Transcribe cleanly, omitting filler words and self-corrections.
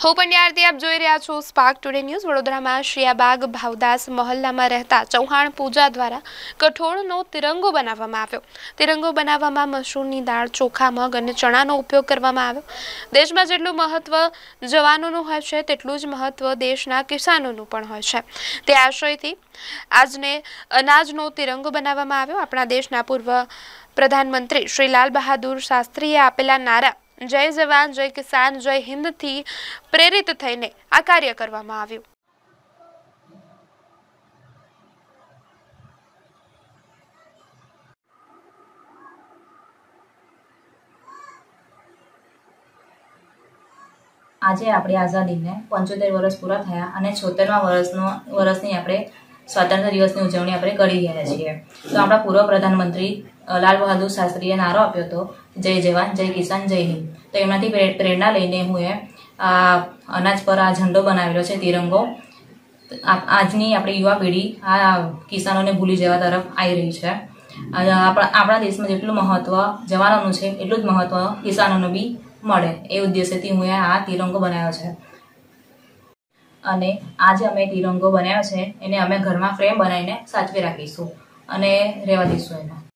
હું પંડ્યા આરતી આપ જોઈ રહ્યા છો સ્પાર્ક ટુડે ન્યૂઝ। વડોદરામાં શિયાબાગ ભાવદાસ મહોલ્લામાં રહેતા ચૌહાણ પૂજા દ્વારા કઠોળનો તિરંગો બનાવવામાં આવ્યો। તિરંગો બનાવવામાં મસૂરની દાળ, ચોખા, મગ અને ચણાનો ઉપયોગ કરવામાં આવ્યો। દેશમાં જેટલું મહત્વ જવાનોનું હોય છે તેટલું જ મહત્વ દેશના કિસાનોનું પણ હોય છે। તે આશયથી આજને અનાજનો તિરંગો બનાવવામાં આવ્યો। આપણા દેશના પૂર્વ પ્રધાનમંત્રી શ્રી લાલ બહાદુર શાસ્ત્રીએ આપેલા નારા जय जवान जय किसान जय हिंद थी प्रेरित थईने आ कार्य करवामां आव्युं। આજે આપણી આઝાદીને 75 વર્ષ પૂરા થયા અને 76મા વર્ષની આપણે સ્વાતંત્ર્ય દિવસની ઉજવણી આપણે કરી રહ્યા છીએ। તો આપણા પૂર્વ પ્રધાનમંત્રી લાલ બહાદુર શાસ્ત્રીએ નારો આપ્યો હતો, જય જવાન જય કિસાન જય હિન્દ। તો એમનાથી પ્રેરણા લઈને હું અનાજ પર આ ઝંડો બનાવેલો છે, તિરંગો। આજની આપણી યુવા પેઢી આ કિસાનોને ભૂલી જવા તરફ આવી રહી છે। આપણા દેશમાં જેટલું મહત્વ જવાનોનું છે એટલું જ મહત્વ કિસાનોનું બી મળે એ ઉદ્દેશ્યથી હું આ તિરંગો બનાવ્યો છે। અને આજે અમે તિરંગો બનાવ્યો છે એને અમે ઘરમાં ફ્રેમ બનાવીને સાચવી રાખીશું અને રહેવા દઈશું એને।